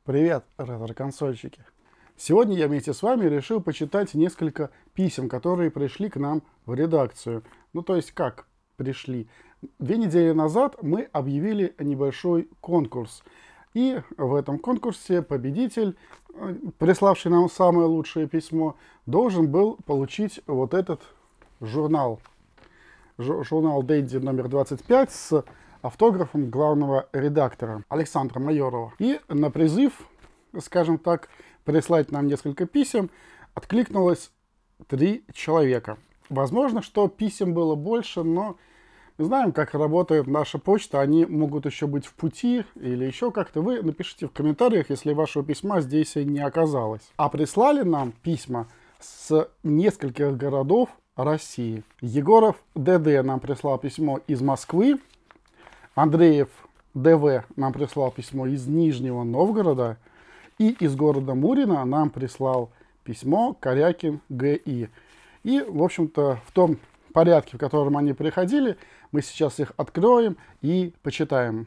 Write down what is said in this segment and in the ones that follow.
Привет, ретро-консольщики! Сегодня я вместе с вами решил почитать несколько писем, которые пришли к нам в редакцию. Ну, то есть, как пришли? 2 недели назад мы объявили небольшой конкурс. И в этом конкурсе победитель, приславший нам самое лучшее письмо, должен был получить вот этот журнал. Журнал Dendy номер 25 с автографом главного редактора Александра Майорова. И на призыв, скажем так, прислать нам несколько писем откликнулось 3 человека. Возможно, что писем было больше, но мы знаем, как работает наша почта. Они могут еще быть в пути или еще как-то. Вы напишите в комментариях, если вашего письма здесь не оказалось. А прислали нам письма с нескольких городов России. Егоров ДД нам прислал письмо из Москвы. Андреев ДВ нам прислал письмо из Нижнего Новгорода. И из города Мурино нам прислал письмо Корякин ГИ. И, в общем-то, в том порядке, в котором они приходили, мы сейчас их откроем и почитаем.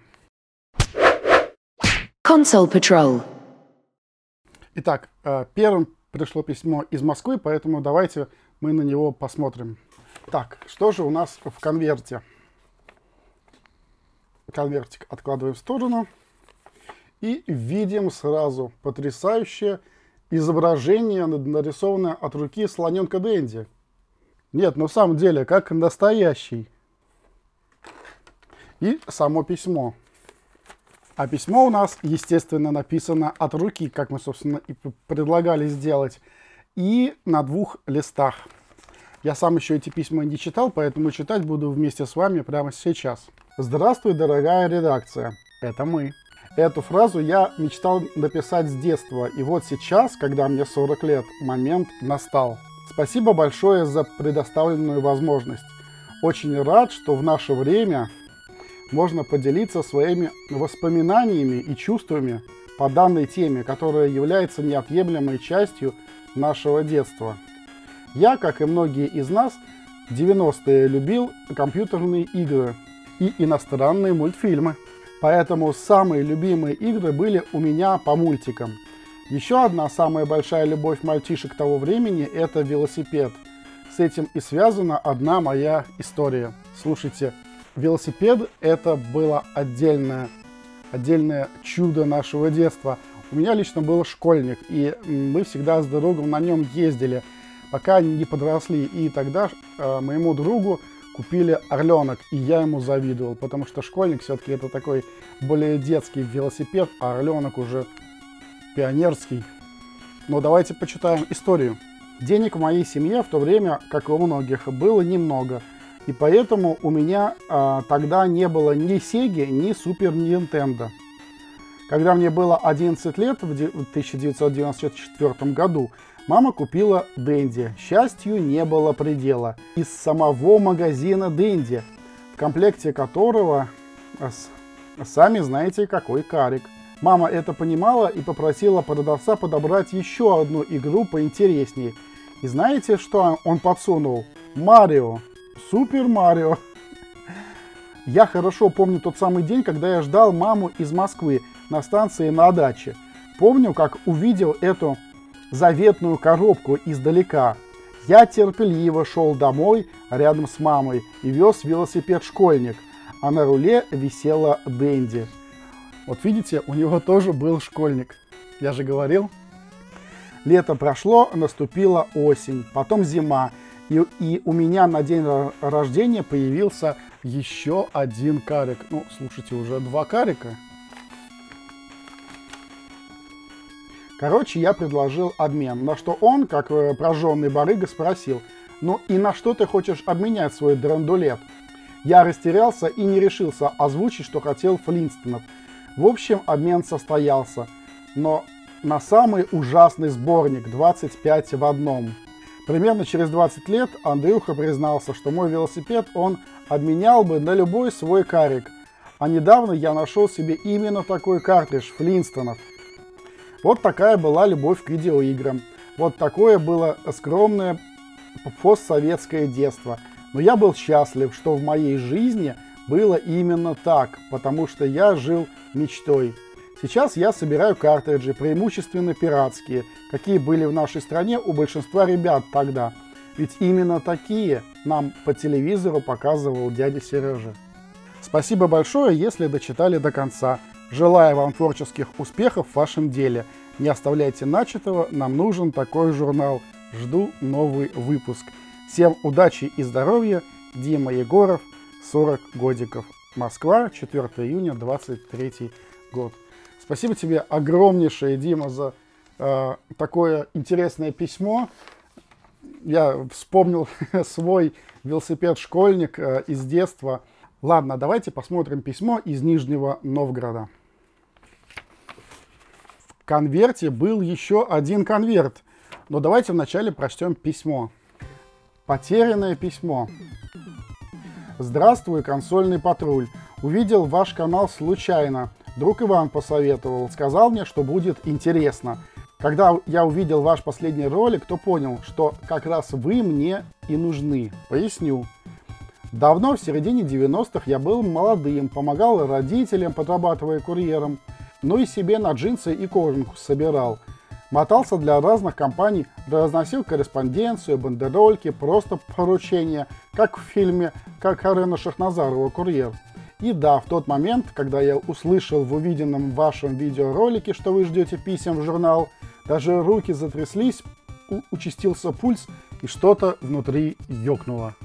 Console Patrol. Итак, первым пришло письмо из Москвы, поэтому давайте мы на него посмотрим. Так, что же у нас в конверте? Конвертик откладываем в сторону. И видим сразу потрясающее изображение, нарисованное от руки слоненка Денди. Нет, на самом деле, как настоящий. И само письмо. А письмо у нас, естественно, написано от руки, как мы, собственно, и предлагали сделать. И на 2 листах. Я сам еще эти письма не читал, поэтому читать буду вместе с вами прямо сейчас. Здравствуй, дорогая редакция. Это мы. Эту фразу я мечтал написать с детства, и вот сейчас, когда мне 40 лет, момент настал. Спасибо большое за предоставленную возможность. Очень рад, что в наше время можно поделиться своими воспоминаниями и чувствами по данной теме, которая является неотъемлемой частью нашего детства. Я, как и многие из нас, в 90-е любил компьютерные игры и иностранные мультфильмы. Поэтому самые любимые игры были у меня по мультикам. Еще одна самая большая любовь мальчишек того времени – это велосипед. С этим и связана одна моя история. Слушайте, велосипед – это было отдельное чудо нашего детства. У меня лично был школьник, и мы всегда с другом на нем ездили, пока не подросли. И тогда моему другу купили орленок, и я ему завидовал, потому что школьник все-таки это такой более детский велосипед, а орленок уже пионерский. Но давайте почитаем историю. Денег в моей семье в то время, как и у многих, было немного, и поэтому у меня тогда не было ни Сеги, ни Супер Нинтендо. Когда мне было 11 лет, в 1994 году, мама купила Dendy. Счастью не было предела. Из самого магазина Dendy, в комплекте которого, сами знаете, какой карик. Мама это понимала и попросила продавца подобрать еще одну игру поинтереснее. И знаете, что он подсунул? Марио. Супер Марио. Я хорошо помню тот самый день, когда я ждал маму из Москвы на станции на даче. Помню, как увидел эту заветную коробку издалека. Я терпеливо шел домой рядом с мамой и вез велосипед-школьник, а на руле висела Dendy. Вот видите, у него тоже был школьник. Я же говорил. Лето прошло, наступила осень, потом зима, и у меня на день рождения появился еще один карик. Ну, слушайте, уже 2 карика. Короче, я предложил обмен, на что он, как прожженный барыга, спросил: ну и на что ты хочешь обменять свой драндулет? Я растерялся и не решился озвучить, что хотел Флинстонов. В общем, обмен состоялся, но на самый ужасный сборник 25 в одном. Примерно через 20 лет Андрюха признался, что мой велосипед он обменял бы на любой свой карик. А недавно я нашел себе именно такой картридж Флинстонов. Вот такая была любовь к видеоиграм. Вот такое было скромное постсоветское детство. Но я был счастлив, что в моей жизни было именно так, потому что я жил мечтой. Сейчас я собираю картриджи, преимущественно пиратские, какие были в нашей стране у большинства ребят тогда. Ведь именно такие нам по телевизору показывал дядя Сережа. Спасибо большое, если дочитали до конца. Желаю вам творческих успехов в вашем деле. Не оставляйте начатого, нам нужен такой журнал. Жду новый выпуск. Всем удачи и здоровья. Дима Егоров, 40 годиков. Москва, 4 июня 23 год. Спасибо тебе огромнейшее, Дима, за такое интересное письмо. Я вспомнил свой велосипед-школьник из детства. Ладно, давайте посмотрим письмо из Нижнего Новгорода. В конверте был еще один конверт. Но давайте вначале прочтем письмо. Потерянное письмо. Здравствуй, консольный патруль. Увидел ваш канал случайно. Друг Иван посоветовал. Сказал мне, что будет интересно. Когда я увидел ваш последний ролик, то понял, что как раз вы мне и нужны. Поясню. Давно, в середине 90-х, я был молодым, помогал родителям, подрабатывая курьером. Ну и себе на джинсы и кожанку собирал. Мотался для разных компаний, разносил корреспонденцию, бандерольки, просто поручения, как в фильме «Как Карена Шахназарова. Курьер». И да, в тот момент, когда я услышал в увиденном вашем видеоролике, что вы ждете писем в журнал, даже руки затряслись, участился пульс и что-то внутри ёкнуло.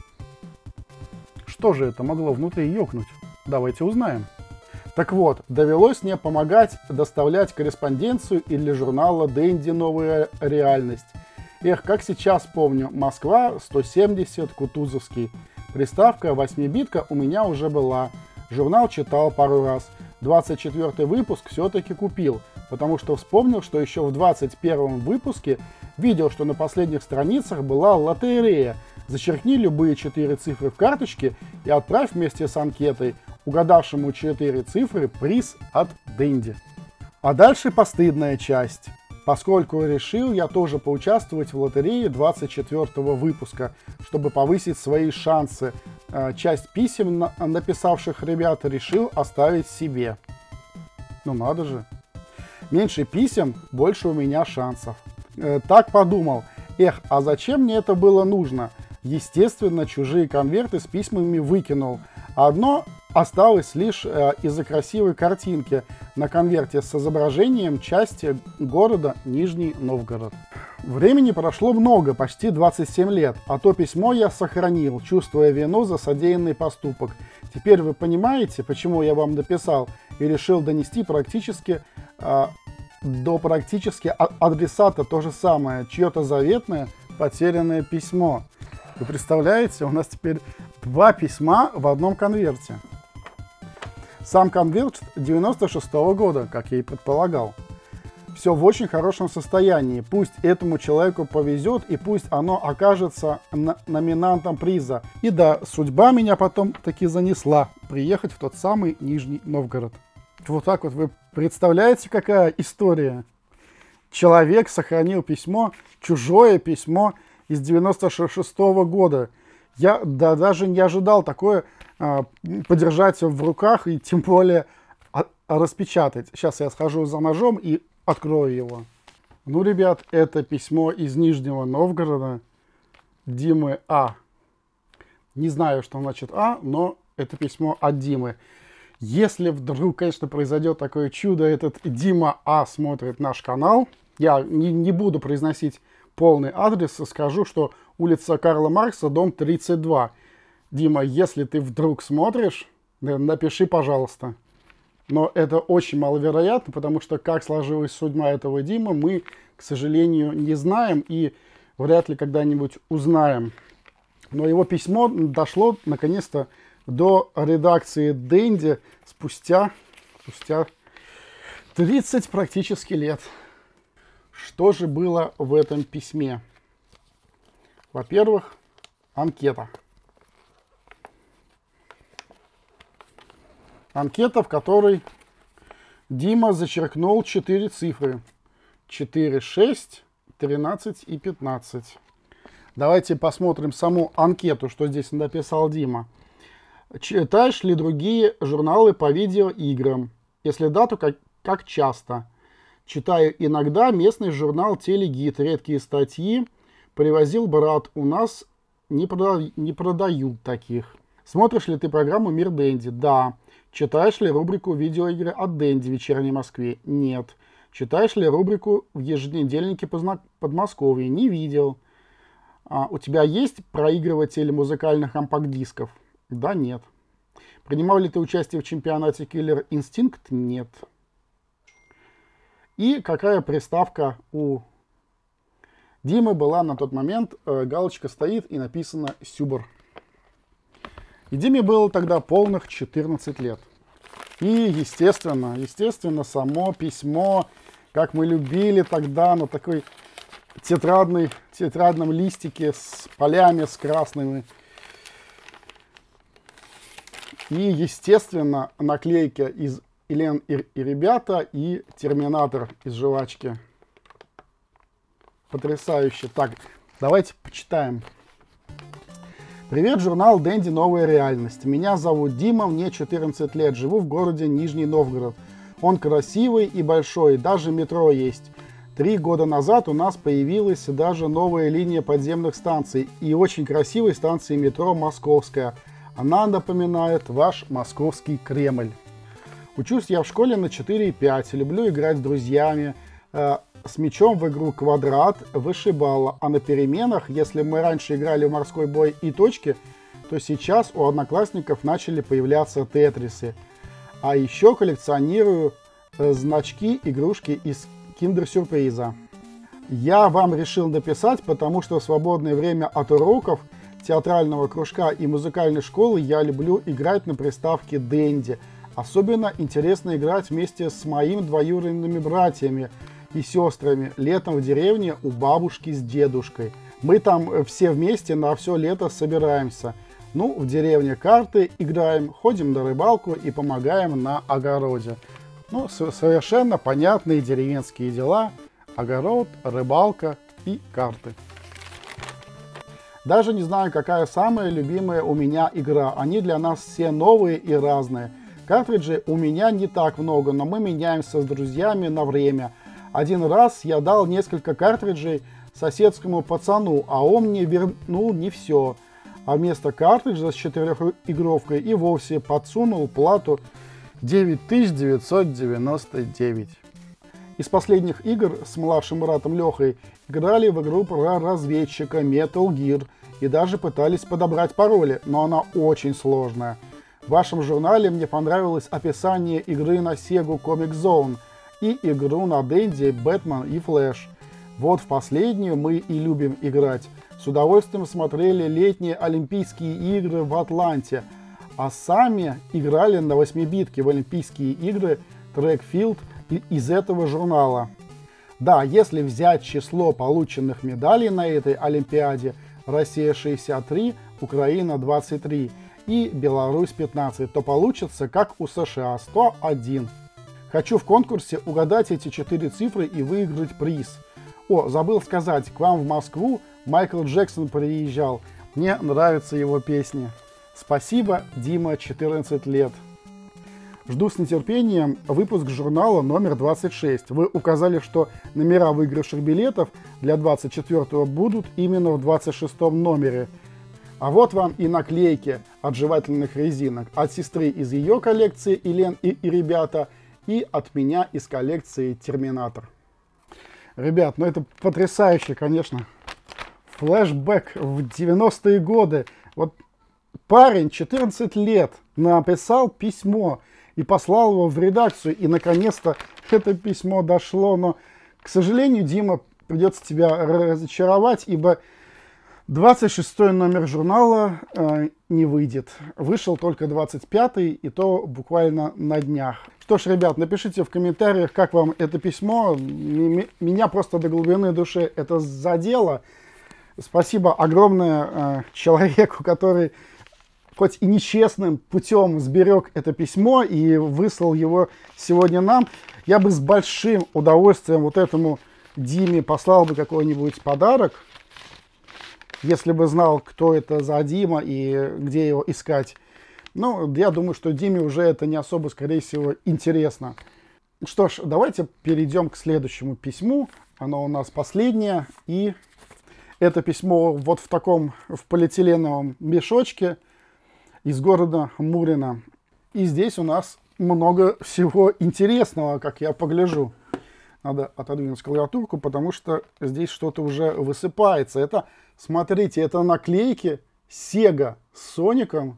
Что же это могло внутри ёкнуть? Давайте узнаем. Так вот, довелось мне помогать доставлять корреспонденцию и для журнала «Дэнди. Новая реальность». Эх, как сейчас помню, Москва, 170, Кутузовский. Приставка 8-битка у меня уже была. Журнал читал пару раз. 24-й выпуск все-таки купил, потому что вспомнил, что еще в 21-м выпуске видел, что на последних страницах была лотерея. Зачеркни любые 4 цифры в карточке и отправь вместе с анкетой угадавшему 4 цифры приз от Дэнди. А дальше постыдная часть. Поскольку решил я тоже поучаствовать в лотерее 24-го выпуска, чтобы повысить свои шансы, часть писем написавших ребят решил оставить себе. Ну надо же. Меньше писем, больше у меня шансов. Так подумал. Эх, а зачем мне это было нужно? Естественно, чужие конверты с письмами выкинул. Одно осталось лишь из-за красивой картинки на конверте с изображением части города Нижний Новгород. Времени прошло много, почти 27 лет, а то письмо я сохранил, чувствуя вину за содеянный поступок. Теперь вы понимаете, почему я вам написал и решил донести практически до адресата то же самое, чье-то заветное потерянное письмо. Вы представляете, у нас теперь 2 письма в одном конверте. Сам конверт 96-го года, как я и предполагал. Все в очень хорошем состоянии. Пусть этому человеку повезет, и пусть оно окажется номинантом приза. И да, судьба меня потом таки занесла приехать в тот самый Нижний Новгород. Вот так вот вы представляете, какая история? Человек сохранил письмо, чужое письмо из 96-го года. Я даже не ожидал такое подержать в руках и тем более распечатать. Сейчас я схожу за ножом и открою его. Ну, ребят, это письмо из Нижнего Новгорода Димы А. Не знаю, что значит А, но это письмо от Димы. Если вдруг, конечно, произойдет такое чудо, этот Дима А смотрит наш канал, я не буду произносить полный адрес, скажу, что улица Карла Маркса, дом 32. Дима, если ты вдруг смотришь, напиши, пожалуйста. Но это очень маловероятно, потому что как сложилась судьба этого Димы, мы, к сожалению, не знаем и вряд ли когда-нибудь узнаем. Но его письмо дошло, наконец-то, до редакции Дэнди спустя 30 практически лет. Что же было в этом письме? Во-первых, анкета. Анкета, в которой Дима зачеркнул 4 цифры. 4, 6, 13 и 15. Давайте посмотрим саму анкету, что здесь написал Дима. Читаешь ли другие журналы по видеоиграм? Если да, то как часто? Читаю иногда местный журнал «Телегид», редкие статьи. Привозил брат, у нас не продают таких. Смотришь ли ты программу «Мир Дэнди»? Да. Читаешь ли рубрику «Видеоигры от Дэнди» в «Вечерней Москве»? Нет. Читаешь ли рубрику в еженедельнике Подмосковья? Не видел. У тебя есть проигрыватель музыкальных компакт-дисков? Да, нет. Принимал ли ты участие в чемпионате Killer Instinct? Нет. И какая приставка у Димы была на тот момент? Галочка стоит и написано «Сюбр». И Диме было тогда полных 14 лет. И, естественно, само письмо, как мы любили тогда, на такой тетрадном листике с полями, с красными. И, естественно, наклейка из «Элен и ребята» и «Терминатор» из жвачки. Потрясающе. Так, давайте почитаем. Привет, журнал «Дэнди. Новая реальность». Меня зовут Дима, мне 14 лет, живу в городе Нижний Новгород. Он красивый и большой, даже метро есть. 3 года назад у нас появилась даже новая линия подземных станций и очень красивой станции метро «Московская». Она напоминает ваш московский Кремль. Учусь я в школе на 4,5, люблю играть с друзьями, с мячом в игру «Квадрат», вышибала. А на переменах, если мы раньше играли в морской бой и точки, то сейчас у одноклассников начали появляться тетрисы. А еще коллекционирую значки, игрушки из киндер-сюрприза. Я вам решил написать, потому что в свободное время от уроков театрального кружка и музыкальной школы я люблю играть на приставке Дэнди. Особенно интересно играть вместе с моими двоюродными братьями и сестрами летом в деревне у бабушки с дедушкой. Мы там все вместе на все лето собираемся. Ну, в деревне карты играем, ходим на рыбалку и помогаем на огороде. Ну, совершенно понятные деревенские дела. Огород, рыбалка и карты. Даже не знаю, какая самая любимая у меня игра. Они для нас все новые и разные. Картриджей у меня не так много, но мы меняемся с друзьями на время. Один раз я дал несколько картриджей соседскому пацану, а он мне вернул не все. А вместо картриджа с 4-игровкой и вовсе подсунул плату 9999. Из последних игр с младшим братом Лехой играли в игру про разведчика Metal Gear и даже пытались подобрать пароли, но она очень сложная. В вашем журнале мне понравилось описание игры на Sega Comic Zone и игру на Дэнди, Бэтмен и Флэш. Вот в последнюю мы и любим играть. С удовольствием смотрели летние Олимпийские игры в Атланте, а сами играли на 8-битке в Олимпийские игры Track-Field из этого журнала. Да, если взять число полученных медалей на этой Олимпиаде, Россия 63, Украина 23 и Беларусь 15, то получится как у США 101. Хочу в конкурсе угадать эти 4 цифры и выиграть приз. О, забыл сказать, к вам в Москву Майкл Джексон приезжал. Мне нравятся его песни. Спасибо, Дима, 14 лет. Жду с нетерпением выпуск журнала номер 26. Вы указали, что номера выигравших билетов для 24-го будут именно в 26-м номере. А вот вам и наклейки от жевательных резинок. От сестры из ее коллекции «Элен и ребята» и от меня из коллекции «Терминатор». Ребят, ну это потрясающе, конечно. Флэшбэк в 90-е годы. Вот парень, 14 лет, написал письмо и послал его в редакцию. И наконец-то это письмо дошло. Но, к сожалению, Дима, придется тебя разочаровать, ибо 26-й номер журнала не выйдет. Вышел только 25-й, и то буквально на днях. Что ж, ребят, напишите в комментариях, как вам это письмо. Меня просто до глубины души это задело. Спасибо огромное человеку, который хоть и нечестным путем сберег это письмо и выслал его сегодня нам. Я бы с большим удовольствием вот этому Диме послал бы какой-нибудь подарок, если бы знал, кто это за Дима и где его искать. Ну, я думаю, что Диме уже это не особо, скорее всего, интересно. Что ж, давайте перейдем к следующему письму. Оно у нас последнее. И это письмо вот в полиэтиленовом мешочке из города Мурино. И здесь у нас много всего интересного, как я погляжу. Надо отодвинуть клавиатурку, потому что здесь что-то уже высыпается. Это, смотрите, это наклейки Sega с Соником.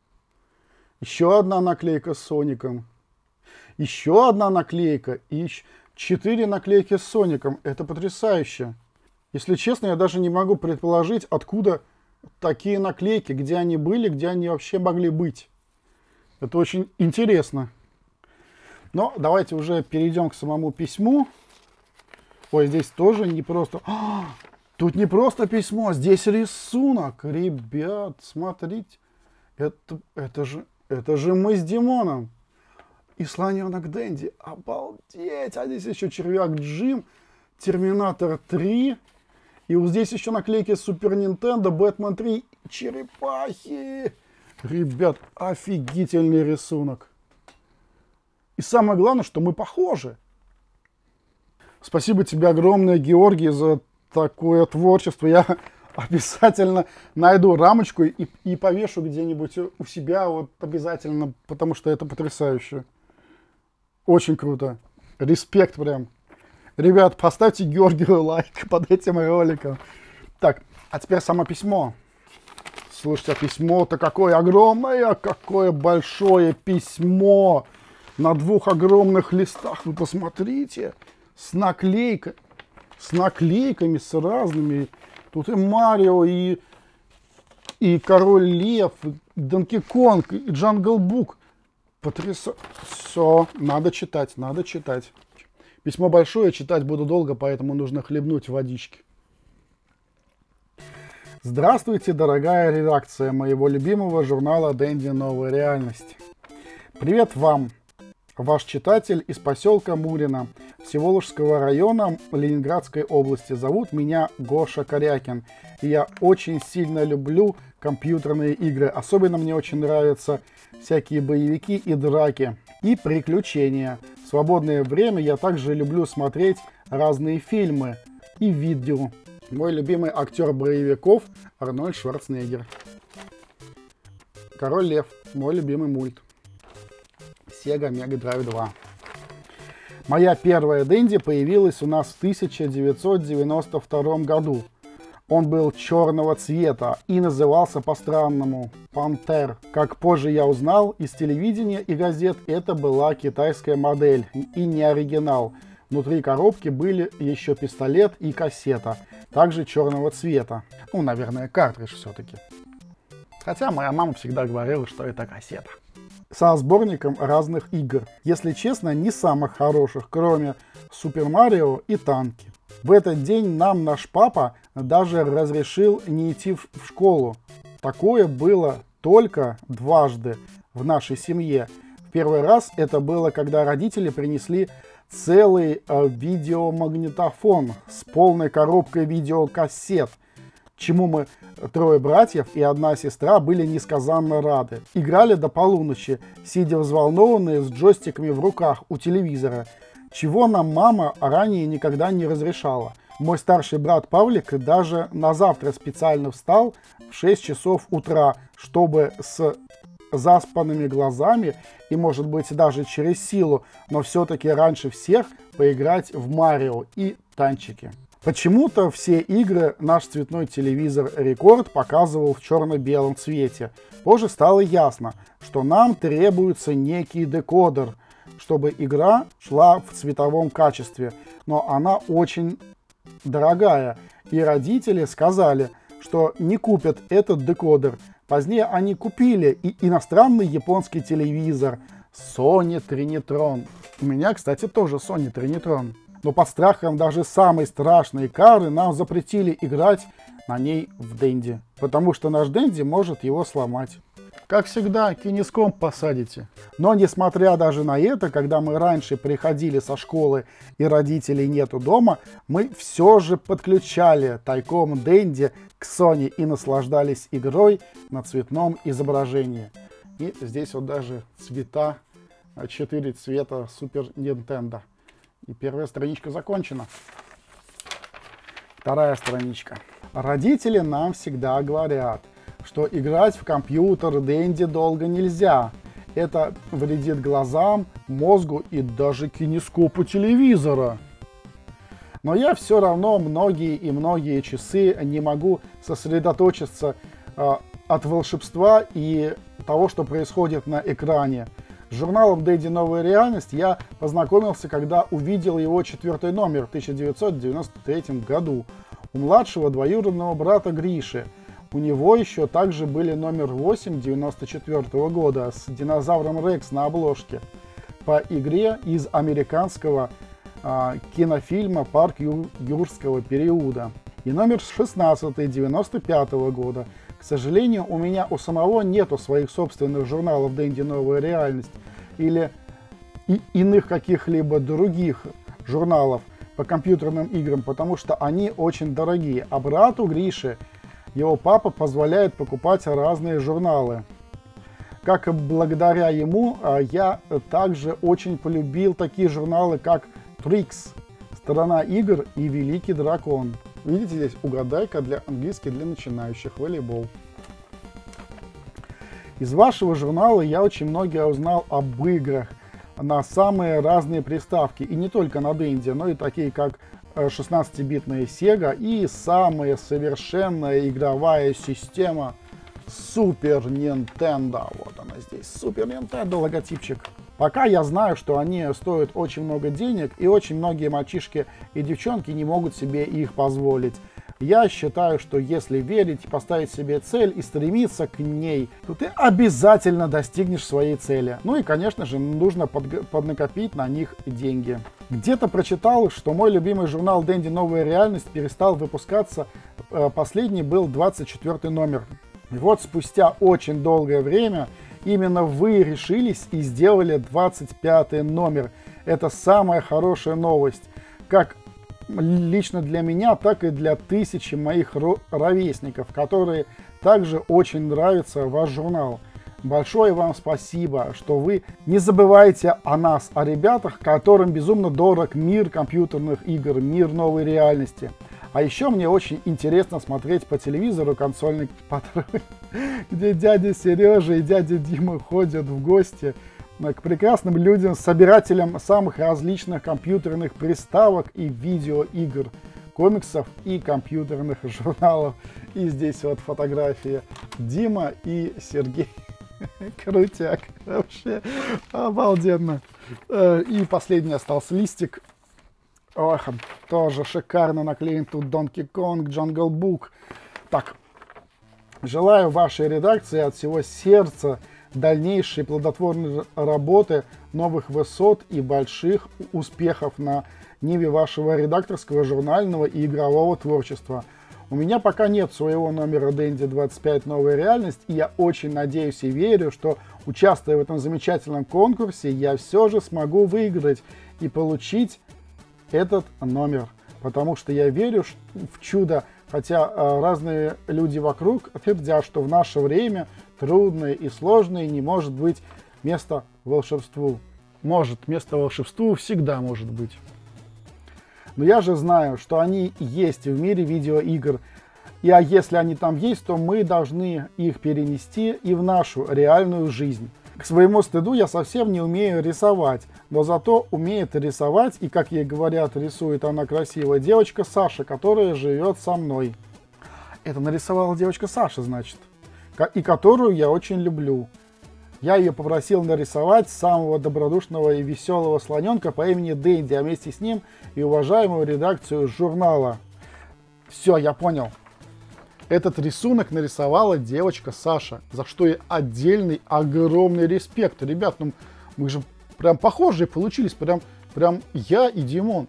Еще одна наклейка с Соником. Еще одна наклейка. И 4 наклейки с Соником. Это потрясающе. Если честно, я даже не могу предположить, откуда такие наклейки, где они были, где они вообще могли быть. Это очень интересно. Но давайте уже перейдем к самому письму. Ой, здесь тоже не просто... Тут не просто письмо, здесь рисунок. Ребят, смотрите. Это же мы с Димоном. И слоненок Дэнди. Обалдеть. А здесь еще червяк Джим. Терминатор 3. И вот здесь еще наклейки Супер Нинтендо, Бэтмен 3. Черепахи. Ребят, офигительный рисунок. И самое главное, что мы похожи. Спасибо тебе огромное, Георгий, за такое творчество. Я обязательно найду рамочку и повешу где-нибудь у себя. Вот обязательно, потому что это потрясающе. Очень круто. Респект прям. Ребят, поставьте Георгию лайк под этим роликом. Так, а теперь само письмо. Слушайте, а письмо-то какое огромное, какое большое письмо. На 2 огромных листах, вы посмотрите, с наклейками, с разными. Тут и Марио, и Король Лев, и Донки Конг, и Джангл Бук. Потрясающе. Все, надо читать, надо читать. Письмо большое, читать буду долго, поэтому нужно хлебнуть водички. Здравствуйте, дорогая редакция моего любимого журнала «Дэнди. Новая реальность». Привет вам! Ваш читатель из поселка Мурино, Всеволожского района Ленинградской области. Зовут меня Гоша Корякин. И я очень сильно люблю компьютерные игры. Особенно мне очень нравятся всякие боевики и драки. И приключения. В свободное время я также люблю смотреть разные фильмы и видео. Мой любимый актер боевиков Арнольд Шварценеггер. Король Лев. Мой любимый мульт. Sega Mega Drive 2. Моя первая Дэнди появилась у нас в 1992 году. Он был черного цвета и назывался по-странному Пантер. Как позже я узнал из телевидения и газет, это была китайская модель и не оригинал. Внутри коробки были еще пистолет и кассета, также черного цвета. Ну, наверное, картридж все-таки. Хотя моя мама всегда говорила, что это кассета. Со сборником разных игр. Если честно, не самых хороших, кроме Супер Марио и танки. В этот день нам наш папа даже разрешил не идти в школу. Такое было только дважды в нашей семье. В первый раз это было, когда родители принесли целый видеомагнитофон с полной коробкой видеокассет, чему мы, 3 братьев и 1 сестра, были несказанно рады. Играли до полуночи, сидя взволнованные с джойстиками в руках у телевизора, чего нам мама ранее никогда не разрешала. Мой старший брат Павлик даже на завтра специально встал в 6 часов утра, чтобы с заспанными глазами и, может быть, даже через силу, но все-таки раньше всех поиграть в Марио и танчики. Почему-то все игры наш цветной телевизор Рекорд показывал в черно-белом цвете. Позже стало ясно, что нам требуется некий декодер, чтобы игра шла в цветовом качестве. Но она очень дорогая, и родители сказали, что не купят этот декодер. Позднее они купили и иностранный японский телевизор Sony Trinitron. У меня, кстати, тоже Sony Trinitron. Но под страхом даже самой страшной кары нам запретили играть на ней в Дэнди. Потому что наш Дэнди может его сломать. Как всегда, кинескомп посадите. Но несмотря даже на это, когда мы раньше приходили со школы и родителей нету дома, мы все же подключали тайком Дэнди к Sony и наслаждались игрой на цветном изображении. И здесь вот даже цвета 4 цвета Супер Nintendo. И первая страничка закончена. Вторая страничка. Родители нам всегда говорят, что играть в компьютер Денди долго нельзя. Это вредит глазам, мозгу и даже кинескопу телевизора. Но я все равно многие часы не могу сосредоточиться от волшебства и того, что происходит на экране. С журналом Денди «Новая реальность» я познакомился, когда увидел его 4-й номер в 1993 году у младшего двоюродного брата Гриши. У него еще также были номер 8 1994 года с динозавром Рекс на обложке по игре из американского кинофильма «Парк юрского периода» и номер 16 1995 года. К сожалению, у меня у самого нету своих собственных журналов Денди «Новая реальность» или иных каких-либо других журналов по компьютерным играм, потому что они очень дорогие. А брату Грише его папа позволяет покупать разные журналы. Как и благодаря ему, я также очень полюбил такие журналы, как Tricks, Сторона игр и Великий дракон. Видите, здесь угадайка английский для начинающих, волейбол. Из вашего журнала я очень многое узнал об играх на самые разные приставки. И не только на Денди, но и такие как 16-битная Sega и самая совершенная игровая система Super Nintendo. Вот она здесь, Super Nintendo логотипчик. Пока я знаю, что они стоят очень много денег, и очень многие мальчишки и девчонки не могут себе их позволить. Я считаю, что если верить, поставить себе цель и стремиться к ней, то ты обязательно достигнешь своей цели. Ну и, конечно же, нужно поднакопить на них деньги. Где-то прочитал, что мой любимый журнал Денди «Новая реальность» перестал выпускаться. Последний был 24 номер. И вот спустя очень долгое время именно вы решились и сделали 25 номер. Это самая хорошая новость. Как лично для меня, так и для тысячи моих ровесников, которые также очень нравится ваш журнал. Большое вам спасибо, что вы не забываете о нас, о ребятах, которым безумно дорог мир компьютерных игр, мир новой реальности. А еще мне очень интересно смотреть по телевизору «Консольный патруль», где дядя Сережа и дядя Дима ходят в гости к прекрасным людям, собирателям самых различных компьютерных приставок и видеоигр, комиксов и компьютерных журналов. И здесь вот фотография Дима и Сергей. Крутяк. Вообще обалденно. И последний остался листик. Ох, тоже шикарно наклеен тут Donkey Kong, Jungle Book. Так, желаю вашей редакции от всего сердца дальнейшей плодотворной работы, новых высот и больших успехов на ниве вашего редакторского, журнального и игрового творчества. У меня пока нет своего номера Денди 25 «Новая реальность», и я очень надеюсь и верю, что, участвуя в этом замечательном конкурсе, я все же смогу выиграть и получить этот номер. Потому что я верю в чудо, хотя разные люди вокруг твердят, что в наше время трудное и сложное не может быть места волшебству. Может, место волшебству всегда может быть. Но я же знаю, что они есть в мире видеоигр. А если они там есть, то мы должны их перенести и в нашу реальную жизнь. К своему стыду я совсем не умею рисовать, но зато умеет рисовать, и, как ей говорят, рисует она красивая девочка Саша, которая живет со мной. Это нарисовала девочка Саша, значит, и которую я очень люблю. Я ее попросил нарисовать самого добродушного и веселого слоненка по имени Денди, а вместе с ним и уважаемую редакцию журнала. Все, я понял. Этот рисунок нарисовала девочка Саша, за что ей отдельный огромный респект. Ребят, ну мы же прям похожие получились, прям я и Димон.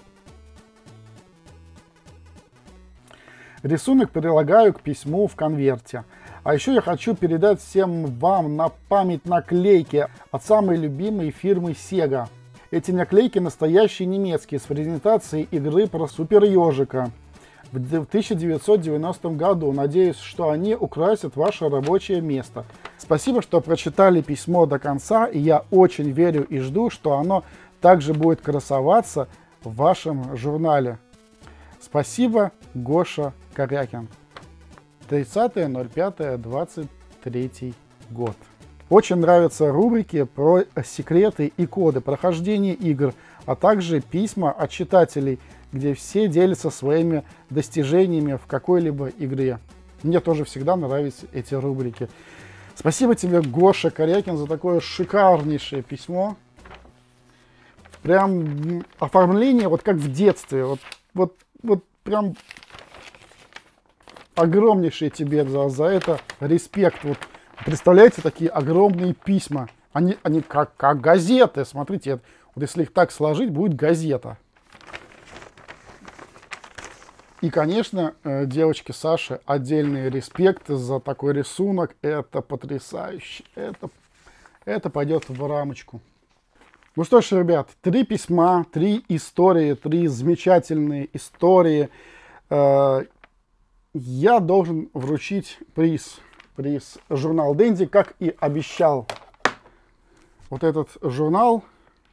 Рисунок прилагаю к письму в конверте. А еще я хочу передать всем вам на память наклейки от самой любимой фирмы Sega. Эти наклейки настоящие немецкие, с презентацией игры про супер ежика. в 1990 году. Надеюсь, что они украсят ваше рабочее место. Спасибо, что прочитали письмо до конца, и я очень верю и жду, что оно также будет красоваться в вашем журнале. Спасибо, Гоша Корякин. 30.05.23 год. Очень нравятся рубрики про секреты и коды прохождения игр, а также письма от читателей, где все делятся своими достижениями в какой-либо игре. Мне тоже всегда нравятся эти рубрики. Спасибо тебе, Гоша Корякин, за такое шикарнейшее письмо. Прям оформление вот как в детстве. Вот прям огромнейшее тебе за это респект. Вот, представляете, такие огромные письма. Они как газеты. Смотрите, вот если их так сложить, будет газета. И, конечно, девочке Саше отдельный респект за такой рисунок. Это потрясающе. Это пойдет в рамочку. Ну что ж, ребят, 3 письма, 3 истории, 3 замечательные истории. Я должен вручить приз журнал Dendy, как и обещал. Вот этот журнал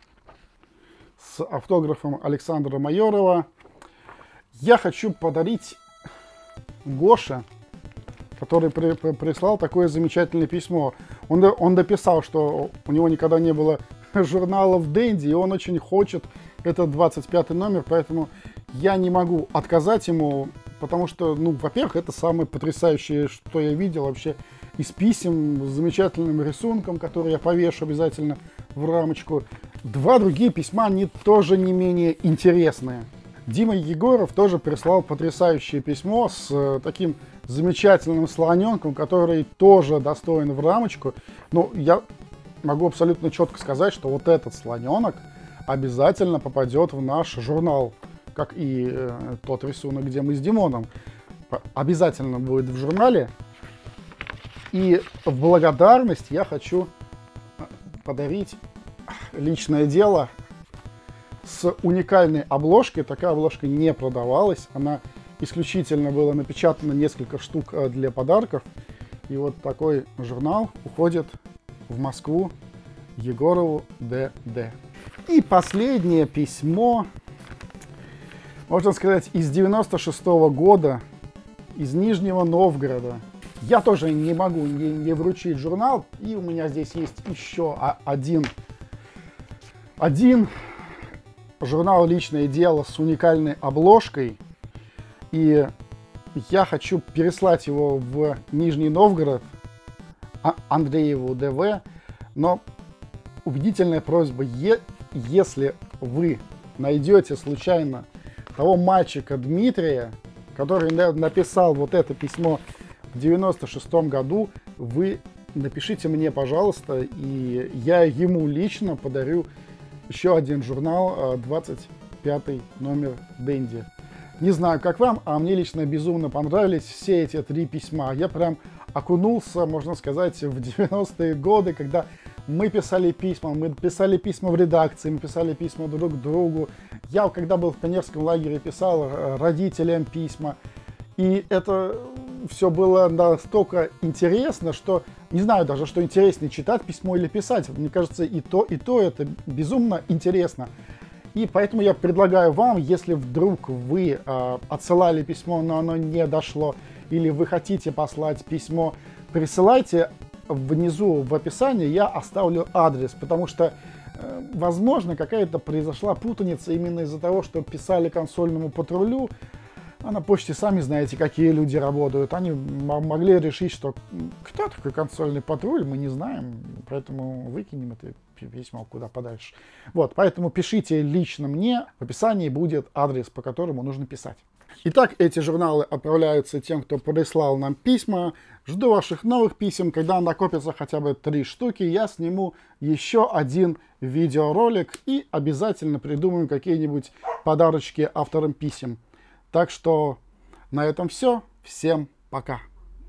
с автографом Александра Майорова я хочу подарить Гоше, который прислал такое замечательное письмо. Он дописал, что у него никогда не было журналов Dendy, и он очень хочет этот 25 номер, поэтому я не могу отказать ему, потому что, ну, во-первых, это самое потрясающее, что я видел вообще из писем с замечательным рисунком, который я повешу обязательно в рамочку. 2 другие письма, они тоже не менее интересные. Дима Егоров тоже прислал потрясающее письмо с таким замечательным слоненком, который тоже достоин в рамочку. Но я могу абсолютно четко сказать, что вот этот слоненок обязательно попадет в наш журнал, как и тот рисунок, где мы с Димоном. Обязательно будет в журнале. И в благодарность я хочу подарить личное дело с уникальной обложкой. Такая обложка не продавалась. Она исключительно была напечатана несколько штук для подарков. И вот такой журнал уходит в Москву Егорову ДД. И последнее письмо, можно сказать, из 96-го года, из Нижнего Новгорода. Я тоже не могу не вручить журнал. И у меня здесь есть еще один журнал «Личное дело» с уникальной обложкой. И я хочу переслать его в Нижний Новгород Андрееву ДВ. Но убедительная просьба, если вы найдете случайно того мальчика Дмитрия, который написал вот это письмо в 96-м году, вы напишите мне, пожалуйста, и я ему лично подарю еще один журнал, 25 номер Dendy. Не знаю, как вам, а мне лично безумно понравились все эти 3 письма. Я прям окунулся, можно сказать, в 90-е годы, когда мы писали письма в редакции, мы писали письма друг другу. Я, когда был в пионерском лагере, писал родителям письма. И это все было настолько интересно, что не знаю даже, что интереснее, читать письмо или писать. Мне кажется, и то это безумно интересно. И поэтому я предлагаю вам, если вдруг вы отсылали письмо, но оно не дошло, или вы хотите послать письмо, присылайте внизу в описании, я оставлю адрес, потому что, возможно, какая-то произошла путаница именно из-за того, что писали консольному патрулю. А на почте, сами знаете, какие люди работают. Они могли решить, что кто такой консольный патруль, мы не знаем, поэтому выкинем это письмо куда подальше. Вот, поэтому пишите лично мне, в описании будет адрес, по которому нужно писать. Итак, эти журналы отправляются тем, кто прислал нам письма. Жду ваших новых писем. Когда накопится хотя бы 3 штуки, я сниму еще один видеоролик и обязательно придумаем какие-нибудь подарочки авторам писем. Так что на этом все. Всем пока.